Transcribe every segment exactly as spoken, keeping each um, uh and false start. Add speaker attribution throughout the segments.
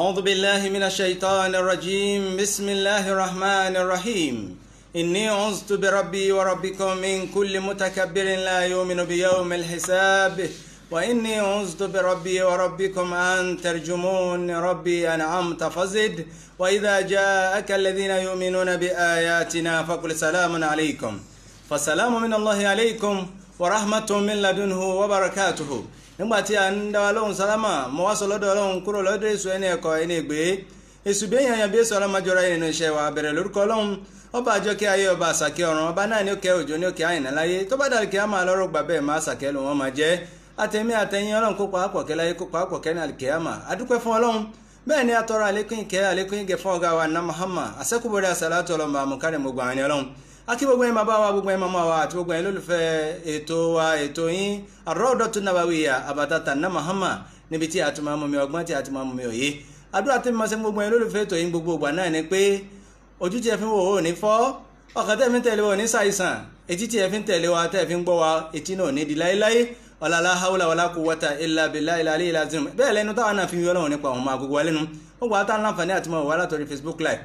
Speaker 1: أعوذ بالله من الشيطان الرجيم بسم الله الرحمن الرحيم إني عذت بربي وربكم من كل متكبر لا يؤمن بيوم الحساب وإني عذت بربي وربكم أن ترجمون ربي أنعمت فزد وإذا جاءك الذين يؤمنون بآياتنا فقل سلام عليكم فسلام من الله عليكم ورحمة من لدنه وبركاته. Nígbà tí a ń dá wa lóhùn sálámà mo wá sọ lọ́dọ̀ Ọlọ́run kúrò lọ́dọ̀ èṣù ẹni ẹ̀kọ́ ẹni ègbé èṣù bí èèyàn bí èṣù ọlọ́mọjọ́ra nínú iṣẹ́ wa bẹ̀rẹ̀ lórúkọ Ọlọ́run ọba àjọkẹ́ ayé ọba àsàkẹ́ ọ̀run ọba náà ní òkè òjò ní òkè àyìnà láyé tó bá dàrí kí á máa lọ́rọ̀ gbà bẹ́ẹ̀ máa sàkẹ́ ló wọ́n máa jẹ́ àtẹ̀mí àtẹ̀yìn Ọlọ́run kópa àpọ̀kẹ́ láyé kópa àpọ̀kẹ́ ní àlìkẹ́yàmà adúpẹ́ fún Ọlọ́run bẹ́ẹ̀ ni atọ́rọ àlékún ìkẹ́ àlékún ìgẹ̀ fún ọ̀gá wa ná Muhammad àṣẹ́kùbọ̀dẹ̀ àṣàlátù ọlọ́mọ àmúkárẹ̀ gbogbo àwọn ẹni Ọlọ́run akí gbogbo ẹ̀yin bàbá wa gbogbo ẹ̀yin màmá wa àti gbogbo ẹ̀yin lólùfẹ́ ètò wa ètò yín Ar-Rawdatu Nabawiyya àbàtàtà ná Muhammad níbi tí a ti máa mú mi ọgbọ́n tí a ti máa mú mi òye àdúrà tí mo máa ṣe gbogbo ẹ̀yin lólùfẹ́ ètò yín gbogbo ìgbà náà ni pé ojú tí ẹ fi ń wò ó ní fọ́ ọkàn tẹ́ fi ń tẹ̀lé wa ní ṣàìsàn etí tí ẹ fi ń tẹ̀lé wa tẹ́ fi ń gbọ́ wa etí náà ní di láéláé wala la hawla wala quwwata illa billahi al-aliyyil azim bẹ́ẹ̀ lẹ́nu táwọn náà fi ń yọ Ọlọ́run nípa àwọn ọmọ agogo wa lẹ́nu gbogbo àtàwọn láǹfààní àti mọ̀ wá látọ̀rí Facebook live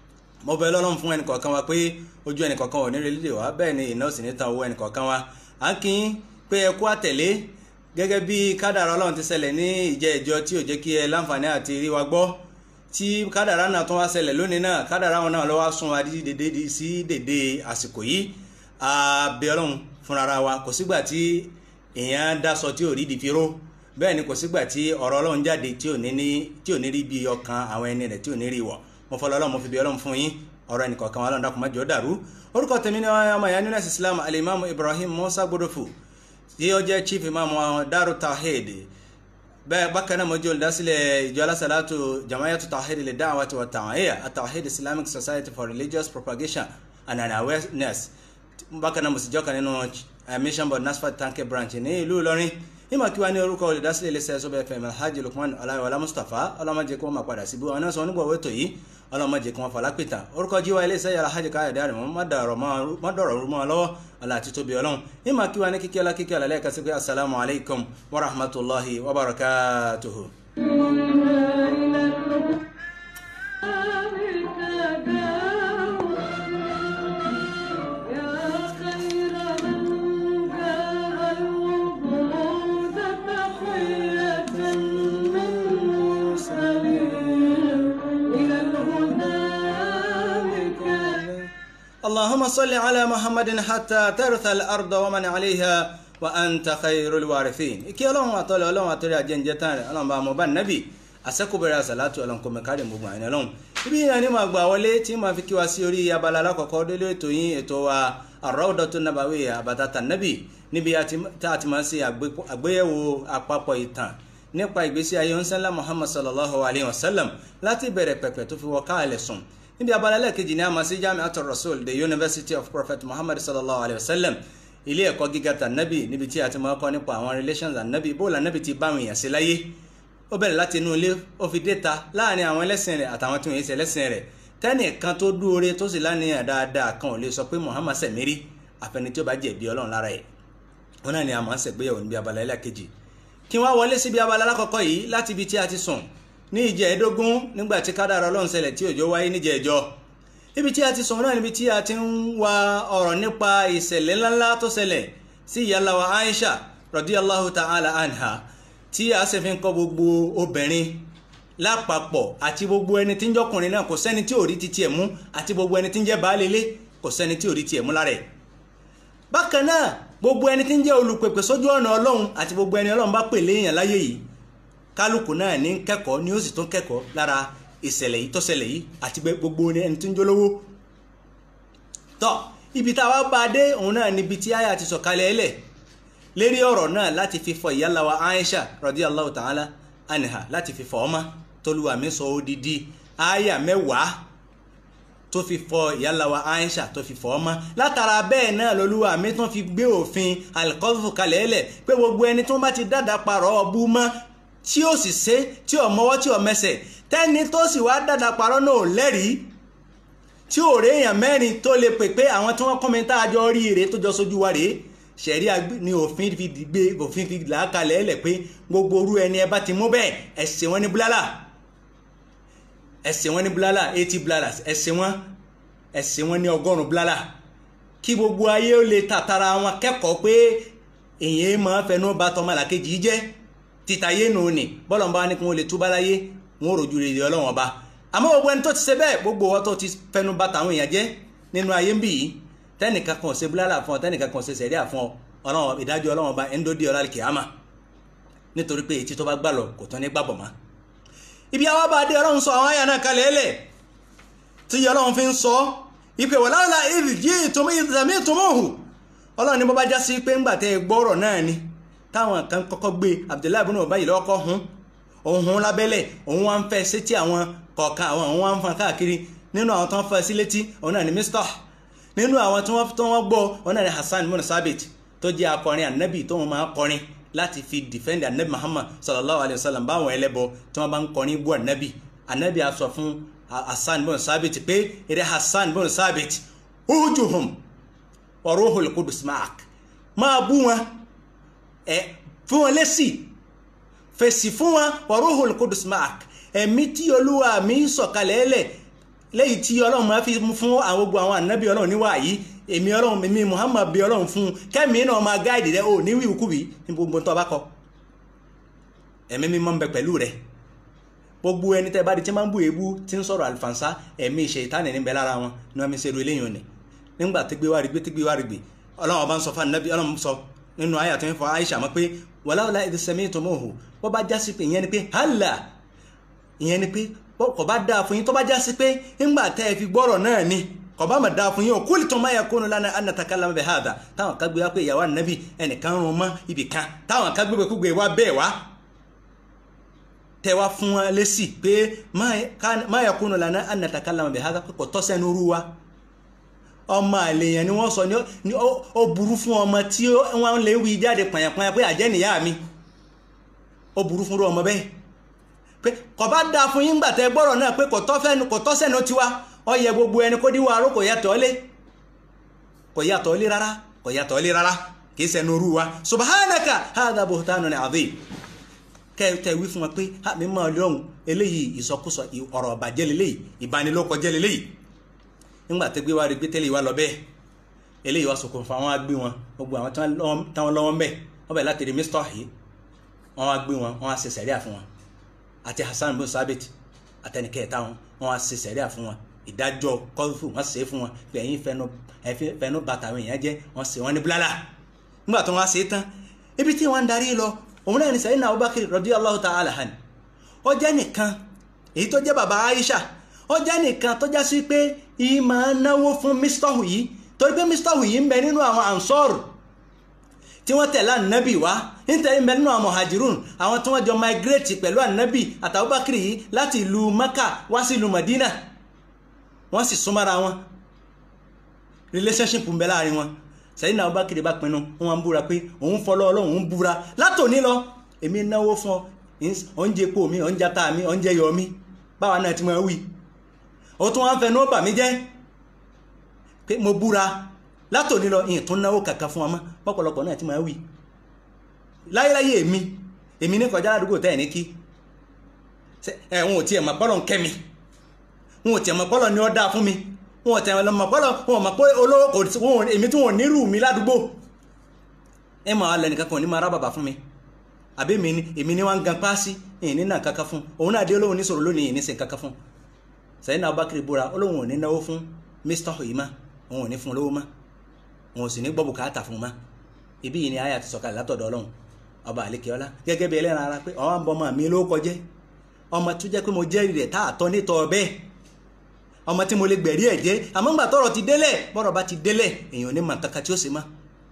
Speaker 1: mo bẹ̀ lọ́lọ́run fún ẹnì kọ̀ọ̀kan wa pé ojú ẹnì kọ̀ọ̀kan ò ní rí lílè wá bẹ́ẹ̀ ni iná sì ní tan owó ẹnì kọ̀ọ̀kan wa à ń kí pé ẹ kú àtẹ̀lé gẹ́gẹ́ bí kádàrá Ọlọ́run ti ṣẹlẹ̀ ní ìjẹ́ ìjọ tí ò jẹ́ kí ẹ láǹfààní àti rí wa gbọ́ tí kádàrá náà tún wá ṣẹlẹ̀ lónìí náà kádàrá wọn náà ló wá sún wa dédé sí dédé àsìkò yìí a bẹ̀ Ọlọ́run fúnra wa kò sígbà tí èèyàn dáṣọ tí ò rí di fi ró bẹ́ẹ̀ ni kò sígbà tí ọ̀rọ̀ Ọlọ́run jáde tí ò ní ní tí ò ní rí bí ọkàn àwọn ẹni rẹ̀ tí ò ní rí wọ̀ mo fọlọ́ Ọlọ́run mo fi bí Ọlọ́run fún yín ọ̀rọ̀ ẹnì kọ̀ọ̀kan wa lọ́nà dákun má jẹ́ ó dàrú orúkọ tèmi ní ọmọ ìyá nínú Islam Al-Imam Ibrahim Musa Gbodofu tí ó jẹ́ chief imam Daru Tawhid bẹ́ẹ̀ bákan náà mo jẹ́ olùdásílẹ̀ ìjọ alásàlátù Jama'atu Tawhid Lid-Da'wati wa Taw'iyya At-Tawhid Islamic Society for Religious Propagation and Awareness bákan náà mo sì jọ́kan nínú Mission Board Nasfat Tanke branch ní ìlú Ìlọrin ìmọ̀ kí wá ní orúkọ olùdásílẹ̀ iléeṣẹ́ Sobe F M Alhaji Lukman Ọláyíwọlá Mustapha ọlọ́mọdé kí wọ́n máa padà síbú ọ̀nà sọ onígbọ̀wé ètò yìí ọlọ́mọdé kí wọ́n fọlá pìtà orúkọ jíwá iléeṣẹ́ Alhaji Káyọ̀dé Àrẹ̀mú mọ́dọ̀rọ̀ rúmọ́ lọ́wọ́ ọlá àti tóbi Ọlọ́run ìmọ̀ kí wá ní kíkẹ́ ọlá kíkẹ́ ọlá lẹ́ẹ̀kan sí pé assalamu alaikum wa rahmatullahi wa barakatuhu. اللهم صل على محمد حتى ترث الأرض ومن عليها وأنت خير الوارثين ìkẹ́ Ọlọ́run àtọ́lẹ̀ Ọlọ́run àtọ́lẹ̀ àjẹjẹ tán rẹ̀ Ọlọ́run bá mọ̀ bá nàbì àṣẹ́kùbẹ̀rẹ̀ àṣàlátù Ọlọ́run kò mẹ́kàrí gbogbo àyìn Ọlọ́run ibi yìí ni màá gbà wọlé tí màá fi kí wa sí orí abala alákọ̀ọ́kọ́ délé ètò yín ètò wa Ar-Rawdatu Nabawiyya àbàtàtà nàbì níbi tá a ti máa ṣe àgbéyẹ̀wò àpapọ̀ ìtàn nípa ìgbésí ayé ńsẹ́lá Muhammad sallallahu alayhi wa sallam láti bẹ̀rẹ̀ pẹ̀pẹ̀ tó fi wọ káàlẹ̀ sùn níbi abala lẹ́ẹ̀kejì ní a máa sí Jami'atul Rasul the University of Prophet Muhammad sallallahu alayhi wa sallam ilé ẹ̀kọ́ gíga tànàbì níbi tí a ti máa kọ́ nípa àwọn relations ànàbì bóòlù ànàbì ti bá àwọn èèyàn sí láyé ó bẹ̀rẹ̀ láti inú ilé ó fi dé ta láàrin àwọn ẹlẹ́sìn rẹ̀ àtàwọn tí wọ́n yé ṣe ẹlẹ́sìn rẹ̀ tẹ́nì kan tó dúore tó sì láníyàn dáadáa kan ò lè sọ pé Muhammad sẹ̀mírí àfẹni tí ó bá jẹ̀bi Ọlọ́run lára ẹ̀ wọn náà ni a máa ń ṣègbéyàwó níbi abala ẹlẹ́ẹ̀kejì kí wọ́n wọlé síbi abala alákọ̀ọ́kọ́ yìí láti ibi tí a ti sùn ní ìjẹ́ẹ̀dógún nígbà tí kádàrá Ọlọ́run ṣẹlẹ̀ tí òjò wáyé níjẹ̀ẹ́jọ́ ibi tí a ti sọ̀rọ̀ náà níbi tí a ti ń wa ọ̀rọ̀ nípa ìṣẹ̀lẹ̀ ńláńlá tó ṣẹlẹ̀ sí ìyálà wa Aisha radiyallahu ta'ala anha tí a sì fi ń kọ́ gbogbo obìnrin lápapọ̀ àti gbogbo ẹni tí ń jọkùnrin náà kò sẹ́ni tí ò rí titi ẹ̀ mú àti gbogbo ẹni tí ń jẹ́ baálé ilé kò sẹ́ni tí ò rí ti ẹ̀ mú lára ẹ̀ bákan náà gbogbo ẹni tí ń jẹ́ olùpèpè sójú ọ̀nà Ọlọ́run àti gbogbo ẹni Ọlọ́run bá pè léèyàn láyé yìí kálukú náà ní kẹ́kọ̀ọ́ ni ó sì tún kẹ́kọ̀ọ́ lára ìṣẹ̀lẹ̀ yìí tó ṣẹlẹ̀ yìí àti gbogbo ẹni tí ń jólówó tọ́ ibi tá a wá bá dé òun náà níbi tí àyà ti sọ̀kalẹ̀ ẹlẹ̀ lérí ọ̀rọ̀ náà láti fi fọ ìyálà wa Aisha radiyallahu ta'ala anha láti fi fọ ọmọ tolúwa mi sọ odidi àyà mẹ́wàá tó fi fọ ìyálà wa Aisha tó fi fọ ọmọ látara bẹ́ẹ̀ náà lolúwa mi tún fi gbé òfin al-qadhfu kalẹ̀ ẹlẹ̀ pé gbogbo ẹni tó bá ti dáadáa parọ́ ọbú mọ́ tí ó sì ṣe tí ò mọ́wọ́ tí ò mẹsẹ̀ tẹ́ni tó sì wá dáadáa parọ́ náà ò lẹ́rìí tí ò rí èèyàn mẹ́rin tó lè pè pé àwọn tí wọ́n kọ́mẹ́ntà àjọ rí rèé tó jọ sójú wa rèé ṣẹ̀rí ni òfin fi gbé òfin fi làákalẹ̀ ẹ̀lẹ̀ pé gbogbo orú ẹni ẹ bá ti mú bẹ́ẹ̀ ẹ ṣe wọ́n ní búlálà ẹsẹ̀ wọn ní búlálà eighty blalas ẹsẹ̀ wọn ẹsẹ̀ wọn ní ọgọ́rùn-ún búlálà kí gbogbo ayé ó lè tàtàrà wọn kẹ́kọ̀ọ́ pé èyí máa fẹnu bá tọmọ làkejì jẹ́ títayé nù ní bọ́lọ̀ bá ní kí wọ́n lè túbá láyé wọn ò rojú rere Ọlọ́run ọba àmọ́ gbogbo ẹni tó ti ṣe bẹ́ẹ̀ gbogbo wọn tó ti fẹnu bá tàwọn èèyàn jẹ́ nínú ayé ń bì yìí tẹ́nìkan kan ṣe búlálà fún ọ tẹ́nìkan kan ṣe sẹ̀ríà fún ọ Ọlọ́run ìdájọ́ Ọlọ́run ọba ẹni tó di ọlá kìámà nítorí pé ètí tó bá gbà lọ kò tán ní gbàbọ̀ mọ́ ibi àwọn bá dé Ọlọ́run sọ àwọn àyà náà kalẹ̀ ẹlẹ̀ tí Ọlọ́run fi ń sọ ìpè wọ̀ láwùlá ìdí ìtòmí ìdàmí ìtòmóhù Ọlọ́run ní bó bá já sí pé ńgbà tẹ́ gbọ́rọ̀ náà ni táwọn kan kọ́kọ́ gbé Abdullahi ibn Ubay lọ́kọ́ hun òun hun lábẹ́lẹ̀ òun wá ń fẹ́ sétí àwọn kọ̀ọ̀kan àwọn òun wá ń fọn káàkiri nínú àwọn tó ń fẹ́ sí létí òun náà ni Mistah nínú àwọn tí wọ́n tó wọ́n gbọ́ òun náà ni Hassan ibn Sabit tó jẹ́ akọrin ànábì tó wọn máa kọrin láti fi defend ànábì Muhammad sallallahu alayhi wa sallam báwọn ẹlẹ́bọ tí wọ́n bá ń kọrin bú ànábì ànábì á sọ fún Hassan ibn Sabit pé eré Hassan ibn Sabit ujuhum wa ruhul qudus ma'ak máa bú wọn ẹ fún wọn lésì fèsì fún wọn wa ruhul qudus ma'ak ẹ̀mí tí Olúwa mi sọ̀kalẹ̀ ẹlẹ̀ lẹ́yìn tí Ọlọ́run máa fi fún àwọn gbogbo àwọn ànábì Ọlọ́run níwà yìí èmi Ọlọ́run mi Muhammad bí Ọlọ́run fún kẹ́mi náà máa gáìdì rẹ ò ní wíwúkúwì ní gbogbo tó bá kọ ẹ̀mí mi máa ń bẹ pẹ̀lú rẹ gbogbo ẹni tẹ́ bá di tí máa ń bú èébú tí ń sọ̀rọ̀ àlùfànṣá ẹ̀mí Ṣẹ̀tánì níbẹ̀ lára wọn ní wọ́n mi ṣe ru eléyìí òní nígbà tí gbé wá rí gbé tí gbé wá rí gbé Ọlọ́run ọba ń sọ fún ànábì Ọlọ́run sọ nínú àyà tó ń fọ Aisha mọ́ pé wàláwàlá idh sami'tumuhu wọ́n bá já sí pé ìyẹn ni pé hàlà ìyẹn ni pé kò bá dáa fún yín tó bá já sí pé ńgbà tẹ́ ẹ fi gbọ́rọ̀ náà ni kò bá mà dáa fún yín qultum ma yakunu lana an natakallama bihadha táwọn kan gbé wá pé ìyàwó ànábì ẹnìkan rún mọ́ ibì kan táwọn kan gbé gbé wá bẹ́ẹ̀ wá tẹ́ wá fún wọn lésì pé ma yakunu lana an natakallama bihadha pé kò tọ́ sẹ́nu rú wa ọmọ àlèyàn ni wọ́n sọ ní ó burú fún ọmọ tí wọ́n lè wí jáde pàyàpàyà pé àjẹ́ nìyá mi ó burú fún ọmọ bẹ́ẹ̀ pé kò bá dáa fún yín gbàtẹ́ gbọ́rọ̀ náà pé kò tọ́ sẹ́nu tiwa ó yẹ gbogbo ẹni kó díwọ́ aró kò yàtọ̀ lé kò yàtọ̀ lé rárá kò yàtọ̀ lé rárá kì í sẹ́nu rú wa subhanaka hadha buhtanun adhim kẹ́ wí fún wọn pé mi máa lọ́hùn eléyìí ìsọkúsọ ọ̀rọ̀ ọ̀bàjẹ́ lélẹ́yìí ìbanilókọjẹ́ lélẹ́yìí nígbà tó gbé wá rí gbé tẹ́lẹ̀ wá lọ bẹ́ẹ̀ eléyìí wá ṣokùnfà wọn á gbé wọn gbogbo àwọn táwọn lọ́wọ́ ń bẹ̀ wọ́n bẹ̀ láti rí Mistah yìí wọ́n á gbé wọn wọ́n á ṣe sẹ̀ríà fún wọn àti Hassan ibn Sabit àtẹnikẹ́ta wọn wọ́n á ṣe sẹ̀ríà fún wọn ìdájọ́ kọ́fù wọ́n ṣe é fún wọn pé ẹ̀yin fẹnu bàtà àwọn èèyàn jẹ́ wọ́n ṣe wọ́n ní búlálà nígbà tó wọ́n á ṣe é tán ibi tí wọ́n ń darí lọ òun náà ní Sayyidina Abubakar radiyallahu ta'ala anhu ó jẹ́ nìkan èyí tó jẹ́ bàbá Aisha ó jẹ́ nìkan tó já sí pé ìyí máa náwó fún Mistah yìí torí pé Mistah yìí ń bẹ nínú àwọn Ansar tí wọ́n tẹ̀lé ànábì wá nítorí ń bẹ nínú àwọn Muhajirun àwọn tí wọ́n jọ migrate pẹ̀lú ànábì àti Abubakar yìí láti ìlú Mẹ́kà wá sí ìlú Madina wọ́n sì súnmọ́ra wọn relationship ń bẹ láàrin wọn Sayyidina Abubakar bá pinnu wọn ń búra pé òun fọlọ́ Ọlọ́run ń búra látòní lọ èmi náwó fún ọ oúnjẹ epo mi oúnjẹ ata mi oúnjẹ yọ mi báwa náà ti máa wí ó tún wọ́n fẹnu bà mí jẹ́ pé mo búra látòní lọ ìyìn tó náwó kàkà fún ọmọ pọ́pọ̀lọpọ̀ náà ti máa wí láyéláyé èmi èmi ní kọjá ládùúgbò tẹ́ ẹ̀ ní kí ẹ̀wọ̀n ò tiẹ̀ mọ̀ pọ́lọ̀ ń kẹ́ mi wọn ò tiẹ̀ mọ̀ pọ́lọ̀ ní ọ́ dáa fún mi wọn ò tiẹ̀ mọ̀ pọ́lọ̀ wọn ò mọ̀ pé olówó èmi tí wọn ò nírú mi ládùúgbò ẹ mọ̀ alẹ́ nìkan kan ní máa rábàbà fún mi àbí èmi ní wọ́n ń gan páàsì ìyìn ní nà kankan fún òun náà dé olóhùn ní sọ̀rọ̀ lónìí ìyìn ní sìn kankan fún Sayyidina Abubakar búra olóhùn ò ní náwó fún Mistah yìí má òun ò ní fún lówó má òun ò sì ní gbọ́ bùkátà fún má ibi yìí ni àyà ti sọ̀kalẹ̀ látọ̀dọ̀ Ọlọ́run ọba àlekèọlá gẹ́gẹ́ bí ẹlẹ́ran ara pé ọ̀hún àbọ̀ ọmọ mi ló kọjẹ́ ọmọ tó jẹ́ pé mo jẹ́rìí rẹ̀ táàtọ́ nítọ́ bẹ́ẹ̀ ọmọ tí mo lè gbẹ̀rí ẹ̀ jẹ́ àmọ́ ńgbà tọ́rọ̀ ti délẹ̀ bọ́rọ̀ bá ti délẹ̀ èèyàn ní mọ̀ kankan tí ó sì má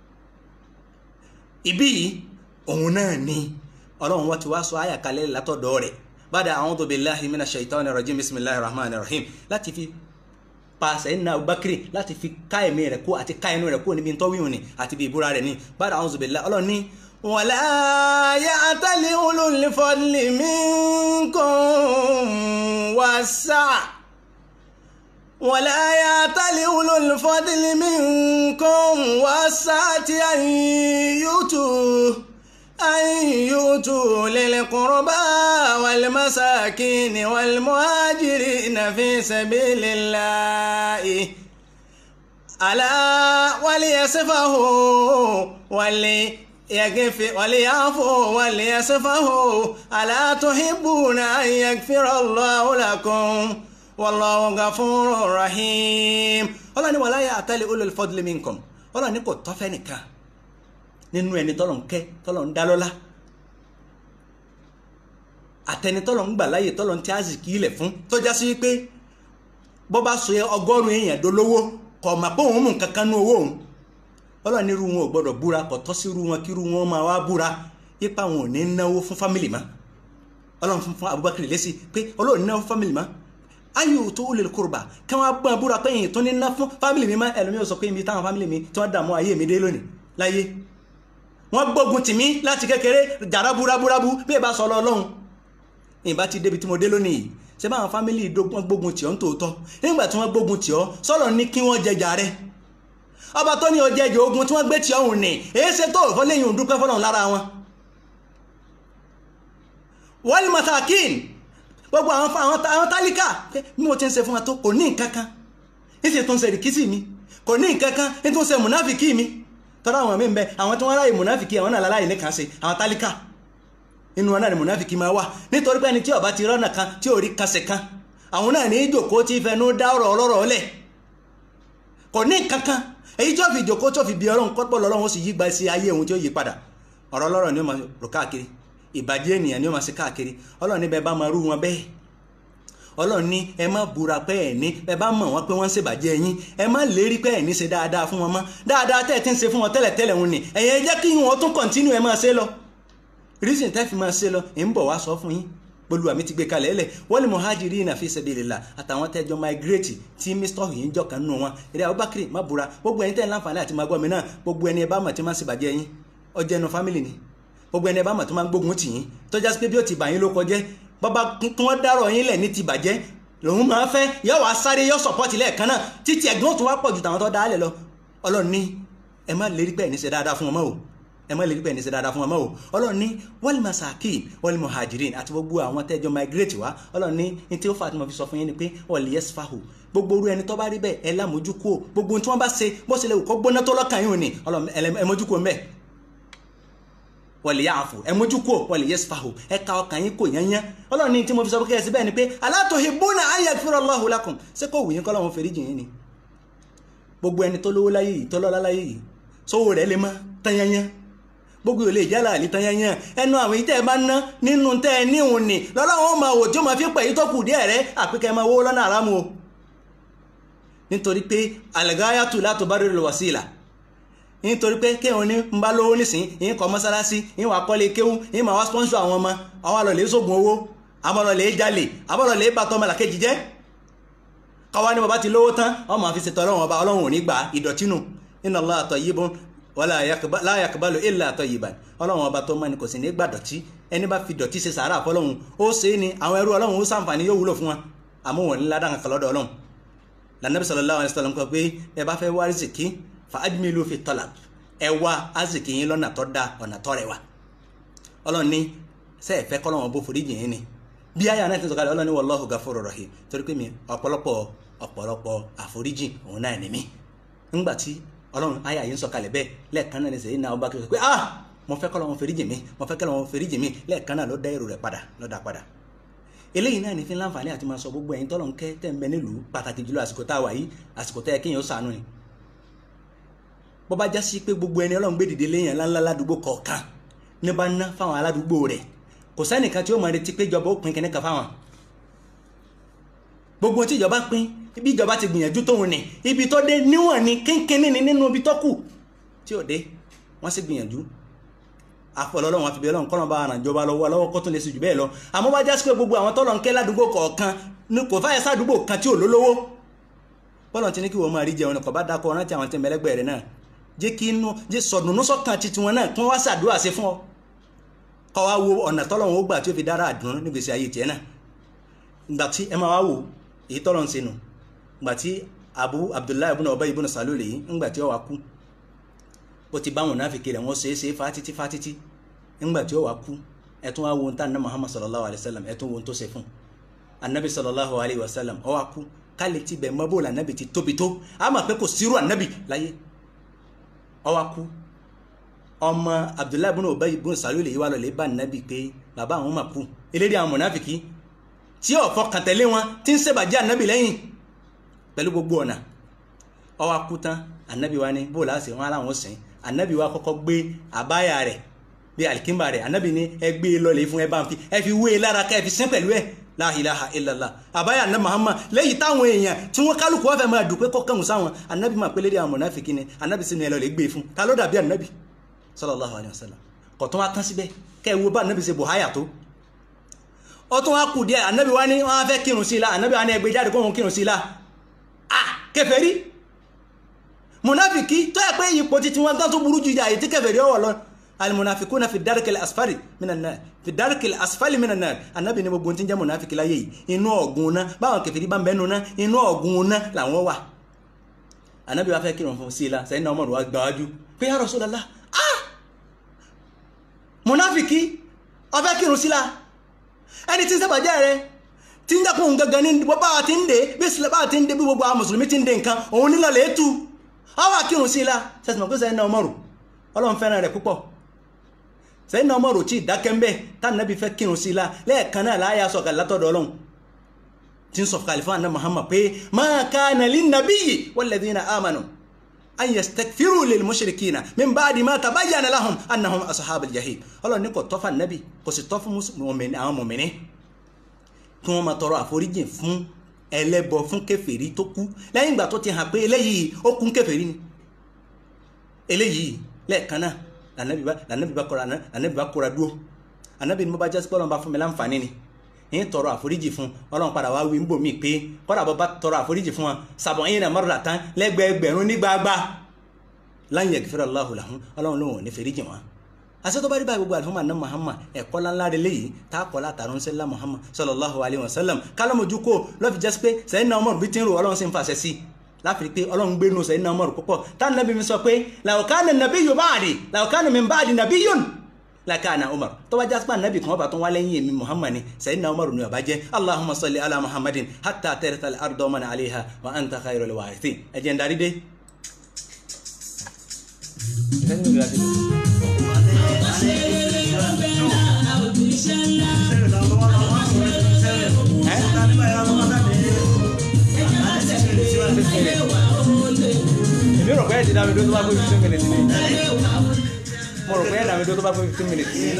Speaker 1: ibi yìí òun náà ni Ọlọ́run wọ́n ti wá sọ àyà kalẹ̀ látọ̀dọ̀ rẹ̀ bada a'udhu billahi minash shaitani rajim bismillahir rahmanir rahim láti fi pa Sayyidina Abubakar láti fi ká ẹ̀mí rẹ̀ kó àti ká inú rẹ̀ kó níbi tó wíwùn ni àti bí ìbúra rẹ̀ ni bada a'udhu billahi Ọlọ́run ní wala ya'tali ulul fadli minkum wasa' wala ya'tali ulul fadli minkum wasa'ati an yutu أن يؤتوا للقربى والمساكين والمهاجرين في سبيل الله ألا وليصفحوا وليغفر وليعفوا وليصفحوا ألا تحبون أن يغفر الله لكم والله غفور رحيم. Ọlọ́run ní wala ya'tali ulul fadli minkum. Ọlọ́run ní kò tọ́ fẹ́ nìkan nínú ẹni tọ́lọ̀ ń kẹ́ tọ́lọ̀ ń dá lọ́lá àtẹni tọ́lọ̀ ń gbà láyè tọ́lọ̀ ń tí àzìkí ilẹ̀ fún tó já sí pé bọ́ bá sọ ọgọ́rùn-ún èèyàn dolówó kọ̀ mà pé òun mú nǹkan kan nú owó òun. Ọlọ́run ní irú wọn ò gbọ́dọ̀ búra kò tọ́ sí irú wọn kí irú wọn máa wá búra yípa wọn ò ní náwó fún fámìlì mọ́. Ọlọ́run fún fún Abubakar lésì pé Ọlọ́run náwó fún fámìlì mọ́ ayò tó ulil kurba kí wọ́n gbọ́n búra pé èyí tó ní ná fún fámìlì mi mọ́. Ẹlòmíì sọ pé ibi táwọn fámìlì mi tí wọ́n dààmú ayé mi dé lónìí láyé wọ́n gbógun tì mí láti kékeré jàrá búrábúrábú bí ìbá sọ Ọlọ́run ìbá ti débi tí mo dé lónìí yìí ṣé báwọn fámìlì wọ́n gbógun tì ọ́ ń tòótọ́ nígbà tí wọ́n gbógun tì ọ́ sọ̀rọ̀ ní kí wọ́n jẹjà rẹ ọba tó ní ọjẹ́ ìjọ ogun tí wọ́n gbé tì ọ̀hún ní èyí ṣe tó òfò lẹ́yìn òdúpẹ́ fọlọ́run lára wọn. wal masakin gbogbo àwọn tálíkà bí mo ti ń ṣe fún wa tó kò ní nǹkan kan níṣẹ́ tó ń ṣe rìkísì mi kò ní nǹkan kan ní tó ń ṣe mùnáfìkì mi tọ́lá àwọn mí ń bẹ àwọn tí wọ́n ráyè mùnáfìkì àwọn náà láláyè nìkan ṣe àwọn tálíkà inú wọn náà ni mùnáfìkì máa wà nítorí pé ẹni tí ó bá ti rọ́nà kan tí ò rí kàṣẹ kan àwọn náà ní ìjòkó tí fẹnu dá ọ̀rọ̀ ọlọ́rọ̀ lẹ̀ kò ní nǹkan kan èyí tí ó fi ìjòkó tí ó fi bí Ọlọ́run kọ́pọ̀ lọ́lọ́run ó sì yí gba sí ayé òun tí ó yí padà ọ̀rọ̀ ọlọ́rọ̀ ni ó máa rò káàkiri ìbàjẹ́ ènìyàn ni ó máa ṣe káàkiri. Ọlọ́run ní bẹ́ẹ̀ bá máa rú wọn bẹ́ẹ̀ Ọlọ́run ní ẹ má búra pé ẹ̀ ní ẹ bá mọ̀ wọ́n pé wọ́n ń ṣèbàjẹ́ yín ẹ má lérí pé ẹ̀ ní ṣe dáadáa fún wọn mọ́ dáadáa tẹ́ ẹ̀ ti ń ṣe fún wọn tẹ́lẹ̀ tẹ́lẹ̀ wọn ni ẹ̀yẹ jẹ́ kí wọn tún kọ̀ntínú ẹ máa ṣe lọ reason tẹ́ fi máa ṣe lọ ẹ̀ ń bọ̀ wá sọ fún yín Olúwa mi ti gbé kalẹ̀ ẹlẹ̀ wal muhajirina fi sabilillah àtàwọn tẹ́jọ migrate tí mr yìí ń jọ̀kan nù wọn eré Abubakar má búra gbogbo ẹni tẹ́ ń láǹfààní àti máa gbọ́ mi náà gbogbo ẹni ẹ bá mọ̀ tí máa ń ṣèbàjẹ́ yín ọjọ́ ẹnu family ni gbogbo ẹni ẹ bá mọ̀ tí máa ń gbógun tì yín tó já sí pé bí ó ti bà yín ló kọjẹ́ bàbá kí wọ́n dárọ̀ yín lẹ̀ ní ti bàjẹ́ lòun máa fẹ́ yọ wá sáré yọ sọ̀pọ̀tì lẹ́ẹ̀kan náà títí ẹ̀gbọ́n tó wá pọ̀ ju tàwọn tó dálẹ̀ lọ. Ọlọ́run ní ẹ má lérí pé ẹ̀ ní ṣe dáadáa fún ọmọ o ẹ má lérí pé ẹ̀ ní ṣe dáadáa fún ọmọ o. Ọlọ́run ní wal masakin wal muhajirin àti gbogbo àwọn tẹ́jọ migrate wá Ọlọ́run ní ní tí ó fà á tí mo fi sọ fún yín ni pé wal yasfahu gbogbo orú ẹni tó bá rí bẹ́ẹ̀ ẹ lámójú kúò gbogbo tí wọ́n bá ṣe bó ṣe lè kó gbóná tó lọ́kàn yín ò ní Ọlọ́run ẹ mójú kúò ńbẹ̀ wọ̀lì yáàfù ẹ mójú kúò wọ̀lì yẹ́sìfàhù ẹ ka ọkàn yín kò yányán. Ọlọ́run ní tí mo fi sọ pé kẹ́sì bẹ́ẹ̀ ni pé ala tuhibbuna an yaghfira Allahu lakum ṣé kò wù yín kọ́ lọ́wọ́ fèrè jìn yín ni. gbogbo ẹni tó lówó láyé yìí tó lọ́lá láyé yìí sówó rẹ̀ lè má tán yányán gbogbo ìlú ìjálá àlè tán yányán ẹnu àwọn èyí tẹ́ ẹ bá ná nínú tẹ́ ẹ níhùn ni lọ́lọ́wọ́ máa wò tí ó máa fi pẹ̀ yí tó kù díẹ̀ rẹ̀ àpékẹ́ máa wó lọ́nà àrámù o nítorí pé al-ghayatu la tubarriru al-wasila nítorí pé kéwọn ní ń bá lówó nísìn yín kọ́ mọ́sálásí yín wà kọ́lé kéwú yín máa wá sponsor àwọn ọmọ àwọn àlọ́lẹ̀ sógun owó àbọ̀lọ̀lẹ̀ jalè àbọ̀lọ̀lẹ̀ bàtọ́ ọmọ làkejì jẹ́ káwá ní bàbá ti lówó tán ọmọ àfi ṣètò ọlọ́run ọba ọlọ́run ò ní gbà ìdọ̀tí nù inna Allaha tayyibun wala la yaqbalu illa tayyiban ọlọ́run ọba tó mọ́ ni kò sì ní gbà dọ̀tí ẹni bá fi dọ̀tí ṣe sàárà fọlọ́run ó ṣe é ni àwọn ẹrú ọlọ́run ó sàǹfààní yóò wúlò fún wọn àmọ́ wọn ní ládàá kan lọ́dọ̀ ọlọ́run lànàbí sallallahu alaihi wasallam kọ pé ẹ bá fẹ́ wá rìsìkí fa ajmilu fi talab ẹ wá azìkì yín lọ́nà tó da ọ̀nà tó rẹwà. Ọlọ́run ní ṣé ẹ fẹ́ kọ́lọ́run bó foríjì yín ni bí àyà náà ti sọ kalẹ̀ Ọlọ́run ní wallahu ghafurur rahim torí pé mi ọ̀pọ̀lọpọ̀ ọ̀pọ̀lọpọ̀ àforíjì òun náà ní mi. ńgbà tí Ọlọ́run àyà yìí ń sọ kalẹ̀ bẹ́ẹ̀ lẹ́ẹ̀kan náà ní sẹ́yìn náà ọba kí pé ah mo fẹ́ kọ́lọ́run foríjì mi mo fẹ́ kọ́lọ́run foríjì mi lẹ́ẹ̀kan náà ló dá èrò rẹ̀ padà ló dá padà. eléyìí náà ní fi láǹfààní àti máa sọ gbogbo ẹ̀yin tọ́lọ́run kẹ́ tẹ́ ń bẹ nílùú pàtàkì jùlọ àsìkò tá a wà yìí àsìkò tẹ́ ẹ kéèyàn ó ṣàánú ni bó bá já sí pé gbogbo ẹni Ọlọ́run gbé dìde léèyàn ńláńlá ládùúgbò kọ̀ọ̀kan ní bá ná fáwọn aládùúgbò rẹ̀ kò sẹ́nìkan tí ó máa retí pé ìjọba ó pín kẹ́nìkan fáwọn gbogbo tí ìjọba pín ibi ìjọba ti gbìyànjú tóun ní ibi tó dé níwọ̀n ni kínkínní ni nínú ibi tó kù tí ò dé wọ́n sì gbìyànjú àfọlọ́lọ́run àfi bí Ọlọ́run kọ́nà bá ara ìjọba lọ́wọ́ lọ́wọ́ kó tún lè ṣe jù bẹ́ẹ̀ lọ àmọ́ bá já sí pé gbogbo àwọn tọ́lọ̀ ń kẹ́ ládùúgbò kọ̀ọ̀kan kò fáyẹ sádùúgbò kan tí ò lólówó bọ́lọ̀ ti ní kí wọ́n máa rí jẹun kò bá dákọ̀ rántí àwọn tí mẹ́lẹ́gbẹ̀ẹ́ rẹ̀ náà jẹ́ kí inú jẹ́ sọ̀dùnú sọ́kàn titi wọn náà kí wọ́n wá ṣàdúrà sí fún ọ kọ́ wá wo ọ̀nà tọ́lọ́run ó gbà tí ó fi dára àdùn nígbèsè ayé tiẹ̀ náà ìgbà tí ẹ máa wá wò èyí tọ́lọ́run ṣe nù ìgbà tí Abu Abdullahi ibn Ubay ibn Salul yìí ńgbà tí ó wá kú ó ti bá wọn náà fi kiri wọn ṣe é ṣe fa títí fa títí nígbà tí ó wá kú ẹ tún wá wo ta Ànábì Muhammad sallallahu alayhi wa sallam ẹ tún wo tó ṣe fún Ànábì sallallahu alayhi wa sallam ó wá kú ká lè ti bẹ̀ mọ́ bó l'Ànábì ti tóbi tó a máa pé kò sírú Ànábì láyé ó wá kú ọmọ Abdullahi ibn Ubay ibn Salul yìí wá lọ lè bá Ànábì pé bàbá àwọn máa kú elédè àwọn mùnáfìkì tí ó fọkàn tẹ̀lé wọn tí ń ṣèbàjẹ́ Ànábì lẹ́yìn pẹ̀lú gbogbo ọ̀nà ó wá kú tán Ànábì wa ní bó láti wọn aláwọn sìn Ànábì wa kọ́kọ́ gbé àbáyà rẹ̀ bí alikimba rẹ̀ Ànábì ní ẹ gbé lọlẹ̀ fún ẹ bá ń fi ẹ fi wé lára ká ẹ fi sín pẹ̀lú ẹ la ilaha illallah àbáyà Ànábì Muhammad lẹ́yìn táwọn èèyàn tí wọ́n kálukú wọ́n fẹ́ máa dùn pé kọ́kànmù sáwọn Ànábì máa pé lédè àwọn mùnáfìkì ni Ànábì sínú ẹ lọ lè gbé fún ta ló dàbí Ànábì sallallahu alayhi wa sallam kò tún wá tán síbẹ̀ kẹ́ ẹ wo bá Ànábì ṣe bùháyà tó ó tún wá kù díẹ̀ Ànábì wa ní wọ́n fẹ́ kírun sí i la Ànábì wa ní ẹgbẹ́ jáde kó wọn kírun sí i la ah kèfèrí munafiki tó yẹ pé ipò títí wọn tán tó burú ju ìyà tí kèfèrí ọwọ́ lọ almunafikuna fi darkil asfali minan nar fi darkil asfali minan nar Ànábì ní gbogbo tí ń jẹ́ munafiki láyé yìí inú ọ̀gbun náà báwọn kèfèrí bá ń bẹ́nu náà inú ọ̀gbun náà làwọn wà Ànábì wa fẹ́ kírun fún sí i la Sayyidina Umar wa gbáwájú pé ya Rasulullah ah munafiki ó fẹ́ kírun sí i la ẹni tí ń ṣèbàjẹ́ rẹ tí ń dẹ́kun gangan ní bá ti ń dé bí sílẹ̀ bá ti ń dé bí gbogbo àwọn mùsùlùmí ti ń dé nǹkan òun nílò lè tú ọwọ́ akírun sí i la sẹ́sìmọ̀ pé Sayyidina Umar Ọlọ́run fẹ́ràn rẹ̀ púpọ̀ Sayyidina Umar tí ìdákẹ́ ń bẹ́ tánàbí fẹ́ kírun sí i la lẹ́ẹ̀kan náà láyà sọ̀kà látọ̀dọ̀ Ọlọ́run tí ń sọ kàlífà Ànábì Muhammad pé ma kana linnabiyyi walladhina amanu an yastaghfiru lil mushrikina min ba'di ma tabayyana lahum annahum ashabul jahim Ọlọ́run ní kò tọ́ fún Ànábì kò sì tọ́ fún àwọn mùmínì kí wọ́n máa tọrọ àforíjì fún ẹlẹ́bọ fún kèfèrí tó kú lẹ́yìn ìgbà tó ti hàn pé eléyìí ó kún kèfèrí ni eléyìí lẹ́ẹ̀kan náà lànàbí bá kọ́ra lànàbí bá kóra dúró Ànábì ní mo bá jẹ́ sípò Ọlọ́run bá fún mi láǹfààní ni yín tọrọ àforíjì fún Ọlọ́run padà wá wí ń bò mí pé kọ́dà bọ́ bá tọrọ àforíjì fún wọn sab'ina marratan lẹ́gbẹ̀ẹ́gbẹ̀rún nígbàgbà lan yaghfira Allahu lahum Ọlọ́run ló wọ̀n ní fèríjì wọn àṣẹ tó bá rí báyìí gbogbo àlùfáà náà Muhammad ẹ̀kọ́ ńláńlá rẹ̀ léyìí tá a kọ́ látàrún sẹ́lá Muhammad sallallahu alayhi wa sallam kálámọ̀jú kó lọ́fi jẹ́ pé Sayyidina Umar bí tí ń ro Ọlọ́run sì ń fàṣẹ sí láfi pé Ọlọ́run gbé nù Sayyidina Umar púpọ̀ táwọn nàbí mi sọ pé law kana nabiyyu ba'di law kana min ba'di nabiyyun lakana Umar tó bá jáspa nàbí kan ọba tó wá lẹ́yìn èmi Muhammad ni Sayyidina Umar ní ọba jẹ́ Allahumma salli ala Muhammadin hatta taritha al-ardu wa man alayha wa anta khayrul warithin ẹ̀jẹ̀ ń darí dé. èmi rò pé ẹ̀ ti dá mi dúró tó bá pé fifteen minutes ni mo rò pé ẹ̀ dá mi dúró tó bá pé fifteen minutes ni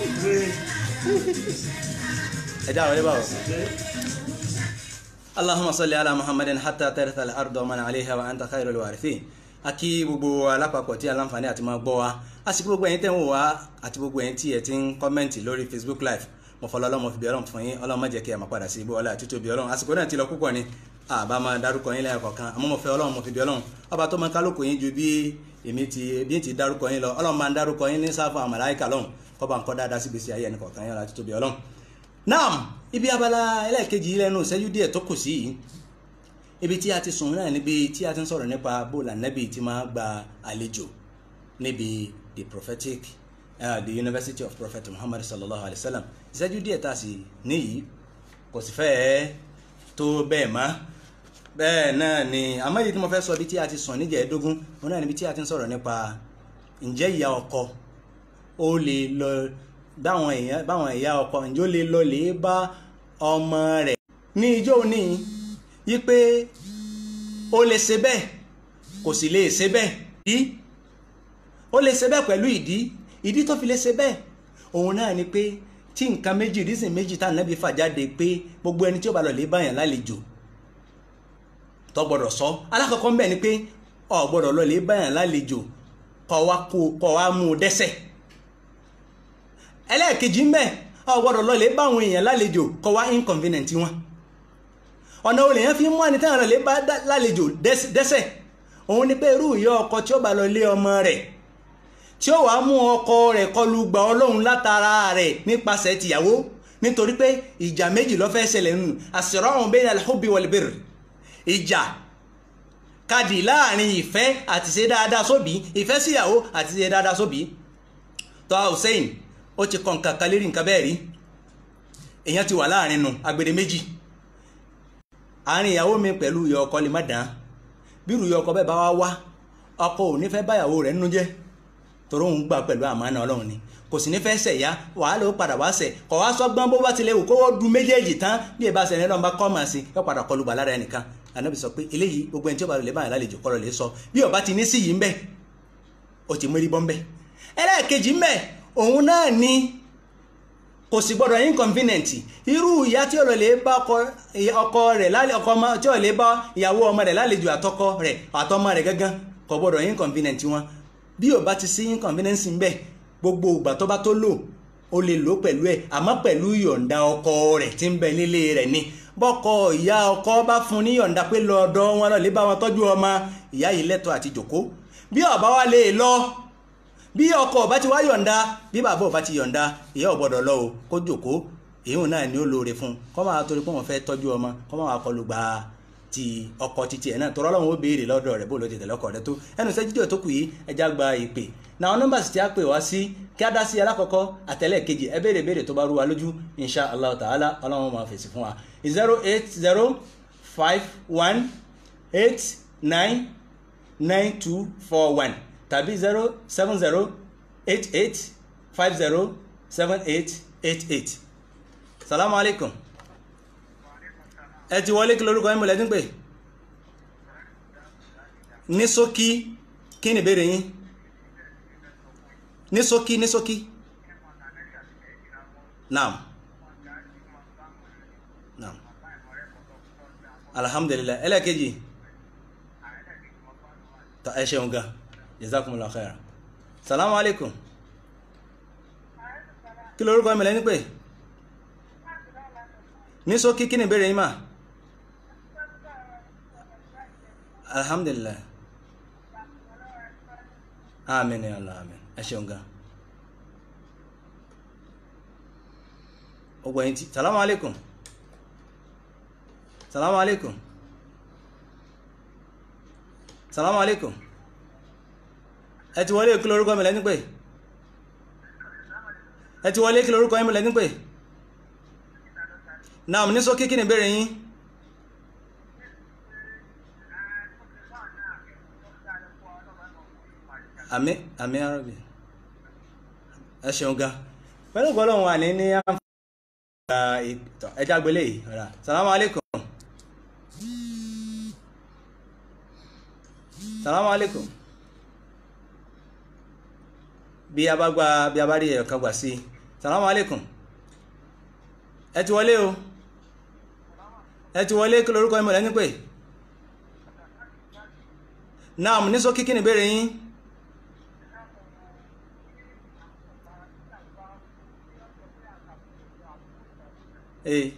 Speaker 1: ẹ já wọlé báwo. Allahumma salli ala Muhammadin hatta taritha al-ardu wa man alayha wa anta khayrul warithin. Akí gbogbo alápapọ̀ tí aláǹfààní àti máa gbọ́ wa àti gbogbo ẹ̀yin tẹ́ ń wò wá àti gbogbo ẹ̀yin tí ẹ ti ń kọ́mẹ́ǹtì lórí Facebook live mo fọlọ́ ọlọ́mọ fi bí ọlọ́run fún yín ọlọ́run má jẹ́ kí ẹ máa padà sí ibú ọlá àti tóbi ọlọ́run àsìkò náà ti lọ púpọ̀ ni àbá máa dárúkọ yín lẹ́yìn kọ̀ọ̀kan àmọ́ mo fẹ́ ọlọ́run mo fi bí ọlọ́run ọba tó máa kálukú yín ju bí èmi ti bí n ti dárúkọ yín lọ ọlọ́run máa ń dárúkọ yín ní sáfù àwọn màláíkà lọ́hùn kọ́ba nǹkan dáadáa sí gbèsè ayé ẹnì kọ̀ọ̀kan yín ọlá àti tóbi ọlọ́run. naam ibi abala ẹlẹ́ẹ̀kejì lẹ́nu ìṣẹ́jú díẹ̀ tó kù sí yìí ibi tí a ti sùn náà níbi tí a ti ń sọ̀rọ̀ nípa bóòlù ànábì tí máa gba àlejò níbi the prophetic uh, the University of Prophet Muhammad sallallahu alayhi wa sallam ìṣẹ́jú díẹ̀ tá a sì níyì kò sì fẹ́ẹ́ tó bẹ́ẹ̀ mọ́ bẹ́ẹ̀ náà ni àmọ́ èyí tí mo fẹ́ sọ bí tí a ti sùn níjẹ̀ẹ́dógún òun náà níbi tí a ti ń sọ̀rọ̀ nípa ǹjẹ́ ìyá ọkọ ó lè lọ báwọn èèyàn báwọn ìyá ọkọ ǹjẹ́ ó lè lọ lè bá ọmọ rẹ̀ ní ijó ní yí pé ó lè ṣe bẹ́ẹ̀ kò sì lè ṣe bẹ́ẹ̀ ìdí ó lè ṣe bẹ́ẹ̀ pẹ̀lú ìdí ìdí tó fi lè ṣe bẹ́ẹ̀ òun náà ni pé tí nǹkan méjì rísìn méjì tá Ànábì fà jáde pé gbogbo ẹni tí ó bá lọ lè báyàn lálejò tó gbọ́dọ̀ sọ alákọ̀ọ́kọ́ ń bẹ ni pé ó gbọ́dọ̀ lọ lè báyàn lálejò kó wá kó kó wá mú un dẹ́ṣẹ̀ ẹlẹ́ẹ̀kejì ń bẹ ó gbọ́dọ̀ lọ lè bá àwọn èèyàn lálejò kó wá inconvenient wọn ọ̀nà olè yẹn fi mú ẹni tẹ́wọ̀n lè bá lálejò dẹ́ṣẹ̀ òun ni pé irú ìyá ọkọ tí ó bá lọ lé ọmọ rẹ̀ tí ó wàá mú ọkọ rẹ̀ kọlu gbà Ọlọ́run látara rẹ̀ nípasẹ̀ tìyàwó nítorí pé ìjà méjì ló fẹ́ ṣẹlẹ̀ nù as-sira'u bayna al-hubbi wal-birr ìjà kadì láàrin ìfẹ́ àti ṣe dáadáa sóbì ìfẹ́ síyàwó àti ṣe dáadáa sóbì tó Hussein ó ti kọ́ nǹkan kan lérí nǹkan bẹ́ẹ̀ rí èèyàn ti wà láàrin nu agbede méjì àárín ìyàwó mi pẹ̀lú ìyá ọkọ lè má dán bí irú ìyá ọkọ bẹ́ẹ̀ bá wá wá ọkọ ò ní fẹ́ báyàwó rẹ̀ nínú jẹ́ torí òun gbà pẹ̀lú àmánà Ọlọ́run ni kò sì ní fẹ́ sẹ̀ ya wàhálà ó padà wá sẹ̀ kọ̀ wá sọ́gbọ́n bó bá tilẹ̀ wò kó wọ́n du méjèèjì tán bí ẹ bá sẹ̀ ní Ọlọ́run bá kọ́ màá sí yóò padà kọlu bà lára ẹnìkan Ànábì sọ pé eléyìí gbogbo ẹni tí ó bá lè báyìí lálejò kọ́ lọ lè sọ bí ọba ti ní sí yìí ń bẹ ó ti mérí bọ́ ń bẹ ẹlẹ́ẹ̀kejì ń bẹ òun náà ni kò sì gbọ́dọ̀ inconvenient irú ìyá tí ó lọ lè bá ọkọ rẹ̀ lálẹ́ ọkọ ọmọ tí ó lè bá ìyàwó ọmọ rẹ̀ lálejò àtọkọ rẹ̀ àtọmọ rẹ̀ gángan kò gbọ́dọ̀ inconvenient wọn bí ọba ti sí inconvenience ń bẹ gbogbo ìgbà tó bá tó lò ó lè lò pẹ̀lú ẹ̀ àmọ́ pẹ̀lú yọ̀ǹda ọkọ rẹ̀ tí ń bẹ nílé rẹ̀ ni bọ́kọ ìyá ọkọ bá fún ní yọ̀ǹda pé lọ́dọ̀ wọn lọ lè bá wọn tọ́jú ọmọ ìyá yìí lẹ́tọ̀ọ́ àti jòkó bí ọba wa lè lọ bí ọkọ ọba ti wá yọ̀ǹda bí bàbá ọba ti yọ̀ǹda ìyá ò gbọ́dọ̀ lọ o kó jòkó èyí náà ni ó lóore fún kọ́ máa torí pé wọ́n fẹ́ tọ́jú ọmọ kọ́ máa kọlu gba ti ọkọ títí ẹ̀ náà tọ́rọ́ lọ́wọ́ ó béèrè lọ́dọ̀ rẹ̀ bó ló ti tẹ̀lé ọkọ rẹ̀ tó ẹnu iṣẹ́ jíjọ́ tó kù yìí ẹja gba ìpè náà nọ́mbà sì ti á pè wá sí kí á dá sí alákọ̀ọ́kọ́ àtẹ̀lẹ́ kejì ẹ béèrè béèrè tó bá rú wa lójú insha allah ta'ala ọlọ́run máa fèsì fún wa zero eight zero five one eight nine nine two four one tàbí zero seven zero eight eight five zero seven eight eight eight. salamu alaikum. ẹ ti wọlé kí lórúkọ yín mo lẹ́dún pé ní ṣókí kí ni ìbéèrè yín ní ṣókí ní ṣókí naam naam alhamdulillah ẹlẹ́kejì ta ẹ ṣeun gan jazakumullahu khairan salamu alaikum kí lórúkọ yín mo lẹ́dún pé ní ṣókí kí ni ìbéèrè yín mà. alhamdulillah amin ya allah amin ẹ ṣeun gan ọgbọ yìí tí salamu alaikum salamu alaikum salamu alaikum ẹ ti wọlé kí lórúkọ mi lẹ́ni pé ẹ ti wọlé kí lórúkọ mi lẹ́ni pé náà ní ṣókí kí ni ìbéèrè yín. àmì àmì arabi ẹ ṣeun gan pẹ̀lú ọgbọ́lọ́hún wà ní ní àǹfààní ẹja gbélé yìí ọ̀rà salamu alaikum salamu alaikum bí a bá gba bí a bá rí ẹ̀yọ̀ kan gbà sí salamu alaikum ẹ ti wọlé o ẹ ti wọlé kí lórúkọ ìmọ̀lẹ́ ní pé náà ní ṣókí kí ni ìbéèrè yín. Ee.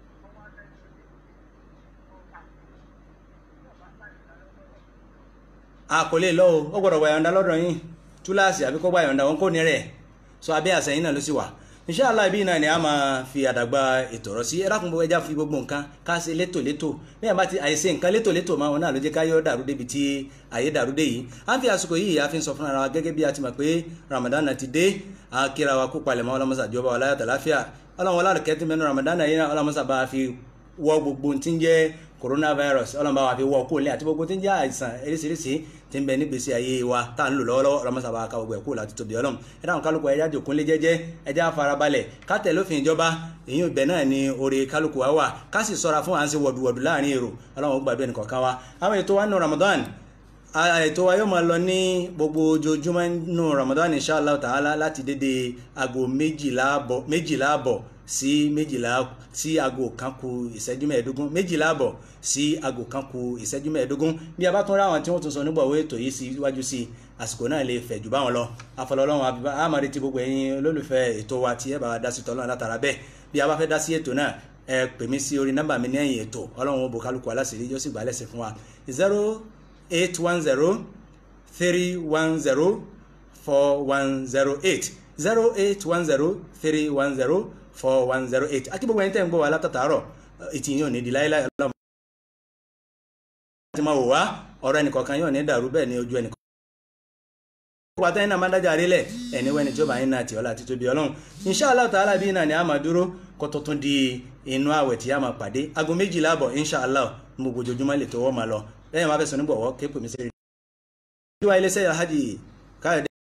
Speaker 1: a kò lè lọ o ó gbọ́dọ̀ gba ìyọ̀ǹda lọ́dọ̀ yín túláàsì àbí kó gba ìyọ̀ǹda wọn kò ní rẹ̀ so abẹ́ àṣẹyìn náà ló sì wà inshallah ibi náà ni a máa fi àdàgbà ètò ọ̀rọ̀ sí ẹ̀rákùn gbogbo ẹja fi gbogbo nǹkan ká ṣe létò létò bí wọn bá ti àìṣe nǹkan létò létò máa wọn náà ló jẹ́ ká yọ dàrú débi tí àyè dàrú dé yìí à ń fi àsìkò yìí a fi ń sọ fúnra wa gẹ́gẹ́ bí a ti mọ̀ pé Ramadan ti dé a kíra wa kó palẹ̀mọ́ ọlọ́mọsà jọba wa láyàtọ̀ láfíà ọlọ́run wọlé àrùkẹ́ tí mẹ́nu Ramadan yìí náà ọlọ́mọsà bá fi wọ gbogbo tí ń jẹ́ coronavirus ọlọ́run bá wa fi wọ kóòlì àti gbogbo tí ń jẹ́ àìsàn eréṣiríṣi tí ń bẹ nígbèsí ayé wa tá à ń lò lọ́wọ́lọ́wọ́ ọlọ́mọsà bá wa ká gbogbo ẹ̀ kóòlì àti tóbi ọlọ́run ẹ̀dá àwọn kálukú ẹ̀yà jòkó lé jẹ́jẹ́ ẹ̀já farabalẹ̀ ká tẹ̀ lófin ìjọba èyí ò bẹ̀ náà ni oore kálukú wa wà ká sì sọ́ra fún à ń ṣe wọ̀dùwọ̀dù láàrin èrò ọlọ́run gbàdúrà ẹnìkọ̀ọ̀kan wa àwọn ètò wa nínú Ramadan ètò wa yóò máa lọ ní gbogbo ojoojúmọ́ nínú Ramadan inshallah ta'ala láti dédé aago méjìlá àbọ̀ sí méjìlá sí aago kan kù ìṣẹ́jú mẹ́ẹ̀ẹ́dógún méjìlá àbọ̀ sí aago kan kù ìṣẹ́jú mẹ́ẹ̀ẹ́dógún bí a bá tún ráwọn tí wọ́n tún sọ nígbà owó ètò yìí sí iwájú sí àsìkò náà lè fẹ̀ jù báwọn lọ afọlọ́lọ́run àmàrí ti gbogbo ẹ̀yin olólùfẹ́ ètò wa tí ẹ bá wa dá sí tọ́lọ́run látara bẹ́ẹ̀ bí a bá fẹ́ dá sí ètò náà ẹ pè mí sí orí nọ́mbà mi ní ẹ̀yìn ètò ọlọ́run ó bò kálukú aláṣìírí yóò sì gbà lẹ́sẹ̀ fún wa zero eight one zero three one zero four one zero eight zero eight one zero three one zero four one zero eight àti gbogbo ẹni tẹ́ ń gbọ́ wa látàtàárọ̀ ìtì yóò ní di láéláé ọlọ́run àti máa wò wá ọ̀rọ̀ ẹnìkọ̀ọ̀kan yóò ní dàrú bẹ́ẹ̀ ní ojú ẹnìkọ̀ọ̀kan. pátá iná máa dájà rílẹ̀ ẹni wẹ́ni tí ó bá yín náà tí ọlá àti tóbi ọlọ́run inshallah ta'ala bí náà ni a máa dúró kó tó tún di inú àwẹ̀ tí a máa pàdé aago méjìlá àbọ̀ inshallah mo gbójoojúmọ́ lè tọwọ́ máa lọ lẹ́yìn máa fẹ́ sọ nígbọ̀wọ́ kéèpè mi sí rí. ìwà ilé sẹ́yà hajj káyọ̀dé